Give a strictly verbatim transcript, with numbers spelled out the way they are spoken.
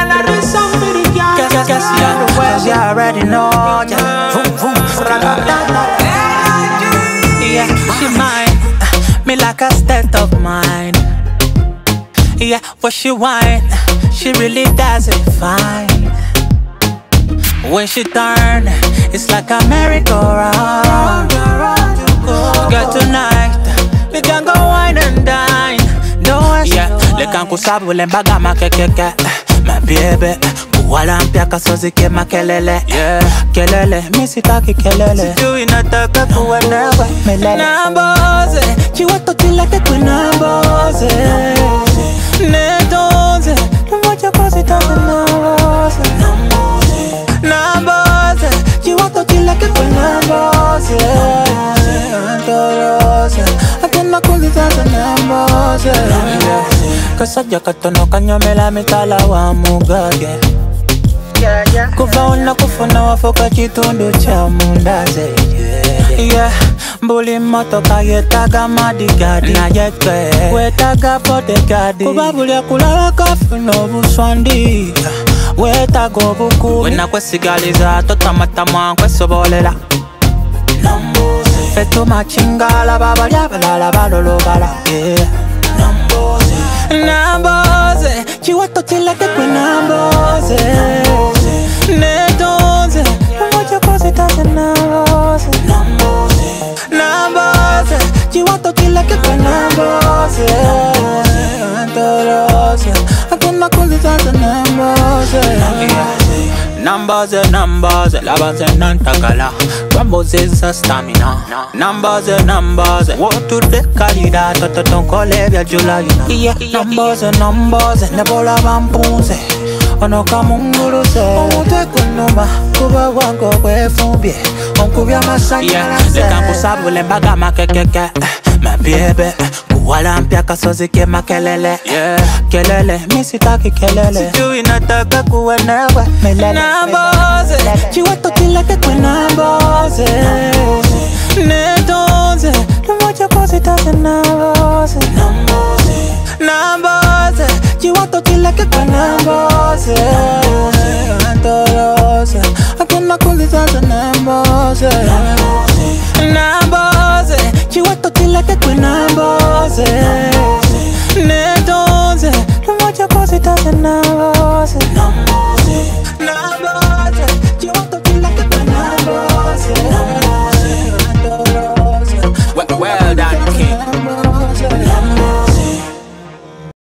I do something for the girl. Guess, guess you on the way, you already know. Yeah, vroom, vroom, yeah, she mine, me like a state of mind. Yeah, what she whine, she really does it fine. When she turn, it's like a merry-go-round. Girl, tonight, we can go wine and dine. No, yeah, le can kusabu le mbaga makekeke. My baby, kuwalampia kasozi ke makelele. Yeah, kelele, misitaki kelele. Sijui nataka kuwelewe melele. Namboze, chiwato tilake kwe namboze. Nedonze, numoja kozi taze namboze. Namboze, chiwato tilake kwe namboze. Namboze, atena kozi taze namboze. Kasaja katono kanyomela mitala wa mugage. Kuva una kufuna wafoka chitundu cha mundaze. Yeah, mbuli moto kayetaga madigadi na yetwe wetaga bodyguard. Kubabuli ya kulala kafu no buswandi wetaga obuku. Wena kwesigaliza totamatama kwesobolela. Fetu machingala baba yabalala balolobala. Yeah, Namboze, chiwato tilake kwe namboze. Nedonze, numoja kozi taze namboze. Namboze, chiwato tilake kwe namboze. Namboze, atena kozi taze namboze. Namboze, namboze, labanze nantakala. Ramboze is a stamina. Namboze, namboze, wotu de kalida toto tonkole vya jula yuna. Yeah, namboze, namboze, nebola bampunze. Ono kamunguruse, omute kunuma, kuba wango kwefumbie. Onkubya masanyala se. Yeah, le kampusabu le mbaga makekeke. My baby, kuwalampia kasozi ke makelele. Yeah, kelele, misitaki kelele. Sijui nataka kuwenewe melele. Namboze, chiwato tilake kwe namboze. Nedonze, numoja kozi taze namboze. Namboze, chiwato tilake kwe namboze. Namboze, atena kozi taze namboze. Namboze, chiwato tilake kwe namboze.